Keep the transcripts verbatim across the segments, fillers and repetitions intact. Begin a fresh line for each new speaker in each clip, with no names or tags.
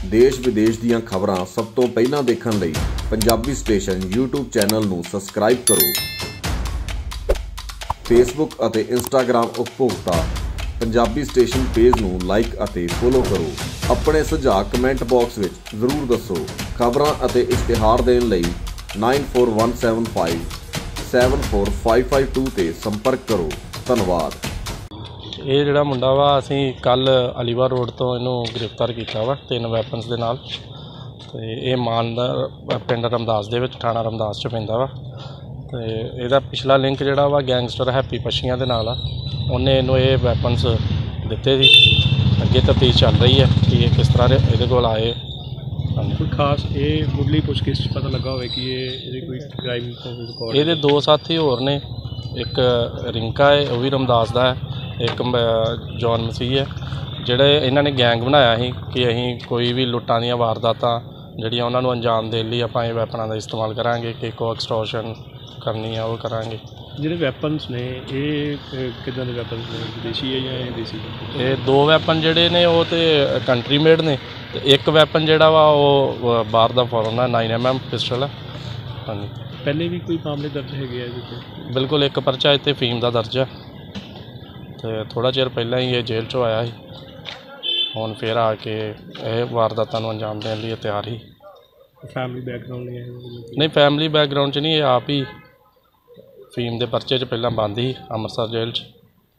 देश विदेश दीयां खबरां सब तो पहलां देखण लई पंजाबी स्टेशन यूट्यूब चैनल नूं सबसक्राइब करो। फेसबुक अते इंस्टाग्राम उपभोक्ता पंजाबी स्टेशन पेज नूं लाइक अते फॉलो करो। अपने सुझाव कमेंट बॉक्स विच जरूर दसो। खबरां अते इश्तिहार देण लई nine four one seven five seven four five five two ते संपर्क करो। धन्यवाद।
ਇਹ ਜਿਹੜਾ ਮੁੰਡਾ ਵਾ ਅਸੀਂ ਕੱਲ੍ਹ ਅਲੀਵਾਲ ਰੋਡ ਤੋਂ ਇਹਨੂੰ ਗ੍ਰਿਫਤਾਰ ਕੀਤਾ ਵਾ ਤਿੰਨ ਵੈਪਨਸ ਦੇ ਨਾਲ। ਅਤੇ ਇਹ ਮਾਨ ਦਾ ਪਿੰਡ ਰਮਦਾਸ ਦੇ ਵਿੱਚ ਥਾਣਾ ਰਮਦਾਸ 'ਚ ਪੈਂਦਾ ਵਾ। ਅਤੇ ਇਹਦਾ ਪਿਛਲਾ ਲਿੰਕ ਜਿਹੜਾ ਵਾ ਗੈਂਗਸਟਰ ਹੈਪੀ ਪੱਛੀਆਂ ਦੇ ਨਾਲ ਆ। ਉਹਨੇ ਇਹਨੂੰ ਇਹ ਵੈਪਨਸ ਦਿੱਤੇ ਸੀ। ਅੱਗੇ ਤਫਤੀਸ਼ ਚੱਲ ਰਹੀ ਹੈ ਕਿ ਇਹ ਕਿਸ ਤਰ੍ਹਾਂ ਦੇ ਇਹਦੇ ਕੋਲ ਆਏ।
ਕੋਈ ਖਾਸ ਇਹ ਮੁੱਢਲੀ ਪੁੱਛਗਿੱਛ 'ਚ ਪਤਾ ਲੱਗਾ ਹੋਵੇ ਕਿ ਇਹ ਇਹਦੇ ਕੋਈ ਕ੍ਰਾਈਮ ਰਿਕਾਰਡ?
ਇਹਦੇ ਦੋ ਸਾਥੀ ਹੋਰ ਨੇ, ਇੱਕ ਰਿੰਕਾ ਹੈ ਉਹ ਵੀ ਰਮਦਾਸ ਦਾ ਹੈ, ਇੱਕ ਜੌਨ ਮਸੀਹ ਹੈ। ਜਿਹੜੇ ਇਹਨਾਂ ਨੇ ਗੈਂਗ ਬਣਾਇਆ ਸੀ ਕਿ ਅਸੀਂ ਕੋਈ ਵੀ ਲੁੱਟਾਂ ਦੀਆਂ ਵਾਰਦਾਤਾਂ ਜਿਹੜੀਆਂ ਉਹਨਾਂ ਨੂੰ ਅੰਜਾਮ ਦੇਣ ਲਈ ਆਪਾਂ ਇਹ ਵੈਪਨਾਂ ਦਾ ਇਸਤੇਮਾਲ ਕਰਾਂਗੇ ਕਿ ਕੋ ਐਕਸਟੋਰਸ਼ਨ ਕਰਨੀ ਆ ਉਹ ਕਰਾਂਗੇ।
ਜਿਹੜੇ ਵੈਪਨਸ ਨੇ ਇਹ ਕਿੱਦਾਂ ਦੇ ਵੈਪਨਸ ਨੇ, ਵਿਦੇਸ਼ੀ ਹੈ ਜਾਂ ਇਹ ਦੇਸੀ?
ਇਹ ਦੋ ਵੈਪਨ ਜਿਹੜੇ ਨੇ ਉਹ ਤਾਂ ਕੰਟਰੀ ਮੇਡ ਨੇ, ਅਤੇ ਇੱਕ ਵੈਪਨ ਜਿਹੜਾ ਵਾ ਉਹ ਬਾਹਰ ਦਾ ਫੋਰਨ ਹੈ, ਨਾਈਨ ਐਮ ਐਮ ਪਿਸਟਲ ਹੈ। ਹਾਂਜੀ।
ਪਹਿਲੇ ਵੀ ਕੋਈ ਮਾਮਲੇ ਦਰਜ ਹੈਗੇ ਆ ਇਹਦੇ 'ਤੇ?
ਬਿਲਕੁਲ, ਇੱਕ ਪਰਚਾ ਇੱਥੇ ਫੀਮ ਦਾ ਦਰਜ ਹੈ ਅਤੇ ਥੋੜ੍ਹਾ ਚਿਰ ਪਹਿਲਾਂ ਹੀ ਇਹ ਜੇਲ੍ਹ 'ਚੋਂ ਆਇਆ ਸੀ। ਹੁਣ ਫਿਰ ਆ ਕੇ ਇਹ ਵਾਰਦਾਤਾਂ ਨੂੰ ਅੰਜਾਮ ਦੇਣ ਲਈ ਤਿਆਰ ਸੀ।
ਫੈਮਿਲੀ ਬੈਕਗਰਾਊਂਡ ਨਹੀਂ ਹੈ?
ਨਹੀਂ, ਫੈਮਿਲੀ ਬੈਕਗਰਾਊਂਡ 'ਚ ਨਹੀਂ, ਇਹ ਆਪ ਹੀ ਫੀਮ ਦੇ ਪਰਚੇ 'ਚ ਪਹਿਲਾਂ ਬੰਦ ਸੀ ਅੰਮ੍ਰਿਤਸਰ ਜੇਲ੍ਹ 'ਚ।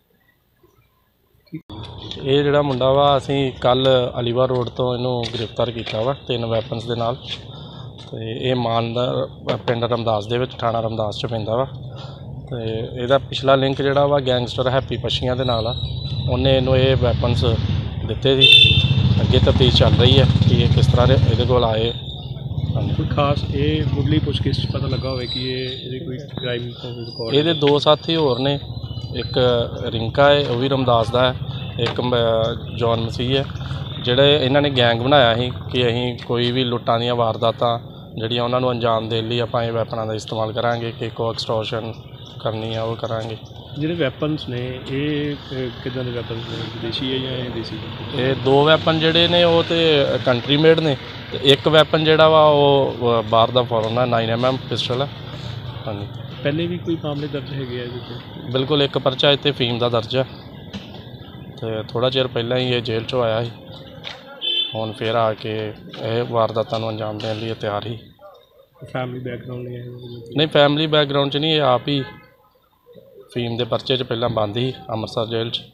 ਇਹ ਜਿਹੜਾ ਮੁੰਡਾ ਵਾ ਅਸੀਂ ਕੱਲ੍ਹ ਅਲੀਵਾਲ ਰੋਡ ਤੋਂ ਇਹਨੂੰ ਗ੍ਰਿਫਤਾਰ ਕੀਤਾ ਵਾ ਤਿੰਨ ਵੈਪਨਸ ਦੇ ਨਾਲ। ਅਤੇ ਇਹ ਮਾਨ ਦਾ ਪਿੰਡ ਰਮਦਾਸ ਦੇ ਵਿੱਚ ਥਾਣਾ ਰਮਦਾਸ 'ਚ ਪੈਂਦਾ ਵਾ। ਅਤੇ ਇਹਦਾ ਪਿਛਲਾ ਲਿੰਕ ਜਿਹੜਾ ਵਾ ਗੈਂਗਸਟਰ ਹੈਪੀ ਪੱਛੀਆਂ ਦੇ ਨਾਲ ਆ। ਉਹਨੇ ਇਹਨੂੰ ਇਹ ਵੈਪਨਸ ਦਿੱਤੇ ਸੀ। ਅੱਗੇ ਤਫਤੀਸ਼ ਚੱਲ ਰਹੀ ਹੈ ਕਿ ਇਹ ਕਿਸ ਤਰ੍ਹਾਂ ਦੇ ਇਹਦੇ ਕੋਲ ਆਏ।
ਕੋਈ ਖਾਸ ਇਹ ਮੁੱਢਲੀ ਪੁੱਛਗਿੱਛ 'ਚ ਪਤਾ ਲੱਗਾ ਹੋਵੇ ਕਿ ਇਹ ਇਹਦੇ ਕੋਈ ਕ੍ਰਾਈਮ ਰਿਕਾਰਡ?
ਇਹਦੇ ਦੋ ਸਾਥੀ ਹੋਰ ਨੇ, ਇੱਕ ਰਿੰਕਾ ਹੈ ਉਹ ਵੀ ਰਮਦਾਸ ਦਾ ਹੈ, ਇੱਕ ਜੌਨ ਮਸੀਹ ਹੈ। ਜਿਹੜੇ ਇਹਨਾਂ ਨੇ ਗੈਂਗ ਬਣਾਇਆ ਸੀ ਕਿ ਅਸੀਂ ਕੋਈ ਵੀ ਲੁੱਟਾਂ ਦੀਆਂ ਵਾਰਦਾਤਾਂ ਜਿਹੜੀਆਂ ਉਹਨਾਂ ਨੂੰ ਅੰਜਾਮ ਦੇਣ ਲਈ ਆਪਾਂ ਇਹ ਵੈਪਨਾਂ ਦਾ ਇਸਤੇਮਾਲ ਕਰਾਂਗੇ ਕਿ ਕੋ ਐਕਸਟੋਰਸ਼ਨ ਕਰਨੀ ਆ ਉਹ ਕਰਾਂਗੇ।
ਜਿਹੜੇ ਵੈਪਨਸ ਨੇ ਇਹ ਕਿੱਦਾਂ ਦੇ ਵੈਪਨਸ ਨੇ, ਵਿਦੇਸ਼ੀ ਹੈ ਜਾਂ ਇਹ ਦੇਸੀ?
ਇਹ ਦੋ ਵੈਪਨ ਜਿਹੜੇ ਨੇ ਉਹ ਤਾਂ ਕੰਟਰੀ ਮੇਡ ਨੇ, ਅਤੇ ਇੱਕ ਵੈਪਨ ਜਿਹੜਾ ਵਾ ਉਹ ਬਾਹਰ ਦਾ ਫੋਰਨ ਹੈ, ਨਾਈਨ ਐਮ ਐਮ ਪਿਸਟਲ ਹੈ। ਹਾਂਜੀ।
ਪਹਿਲੇ ਵੀ ਕੋਈ ਮਾਮਲੇ ਦਰਜ ਹੈਗੇ ਆ ਇਹਦੇ 'ਤੇ?
ਬਿਲਕੁਲ, ਇੱਕ ਪਰਚਾ ਇੱਥੇ ਫੀਮ ਦਾ ਦਰਜ ਹੈ ਅਤੇ ਥੋੜ੍ਹਾ ਚਿਰ ਪਹਿਲਾਂ ਹੀ ਇਹ ਜੇਲ੍ਹ 'ਚੋਂ ਆਇਆ ਸੀ। ਹੁਣ ਫਿਰ ਆ ਕੇ ਇਹ ਵਾਰਦਾਤਾਂ ਨੂੰ ਅੰਜਾਮ ਦੇਣ ਲਈ ਤਿਆਰ ਸੀ।
ਫੈਮਿਲੀ ਬੈਕਗਰਾਊਂਡ ਨਹੀਂ ਹੈ?
ਨਹੀਂ, ਫੈਮਿਲੀ ਬੈਕਗਰਾਊਂਡ 'ਚ ਨਹੀਂ, ਇਹ ਆਪ ਹੀ ਫੀਮ ਦੇ ਪਰਚੇ 'ਚ ਪਹਿਲਾਂ ਬੰਦ ਸੀ ਅੰਮ੍ਰਿਤਸਰ ਜੇਲ੍ਹ 'ਚ।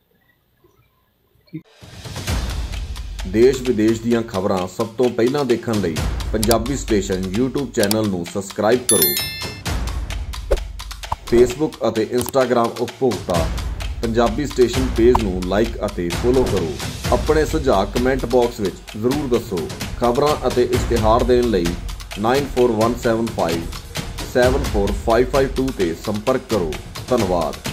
देश विदेश दीयां खबरां सब तो पहलां देखण लई पंजाबी स्टेशन यूट्यूब चैनल नूं सबसक्राइब करो। फेसबुक अते इंस्टाग्राम उपभोक्ता पंजाबी स्टेशन पेज नूं लाइक अते फॉलो करो। अपने सुझाव कमेंट बॉक्स विच जरूर दसो। खबरां अते इश्तिहार देण लई nine four one seven five seven four five five two ते संपर्क करो। धन्यवाद।